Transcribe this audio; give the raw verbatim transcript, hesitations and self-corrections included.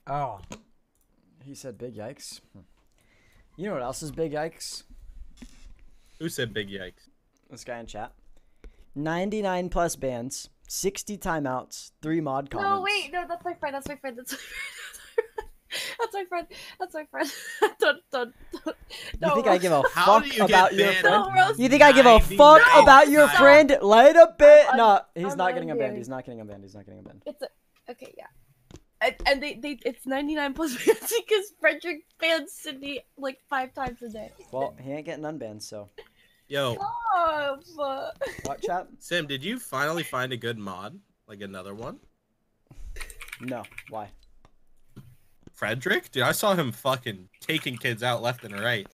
Oh. He said big yikes. You know what else is big yikes? Who said big yikes? This guy in chat. ninety-nine plus bans, sixty timeouts, three mod comments. No, wait, no, that's my friend. That's my friend. That's my friend. That's my friend. That's my friend. don't, don't, don't. You think I give a How fuck do you about get your banned friend? Don't roast You think I give a fuck ninety-nine about your times? friend? Light a bit. I'm- No, he's I'm not getting unbanned. unbanned. He's not getting unbanned. He's not getting unbanned. It's a okay, yeah. And, and they, they, it's ninety-nine plus bans because Frederick bans Sydney like five times a day. Well, he ain't getting unbanned, so. Yo, Oh, fuck. What, chat? Sam, did you finally find a good mod? Like another one? No. Why? Frederick? Dude, I saw him fucking taking kids out left and right.